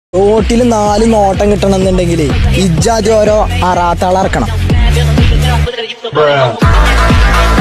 റോട്ടിൽ 4 നോട്ടം കിട്ടണമെന്നുണ്ടെങ്കിൽ ഇജ്ജാതി ഓരോ അറാത്താള ഇറക്കണം.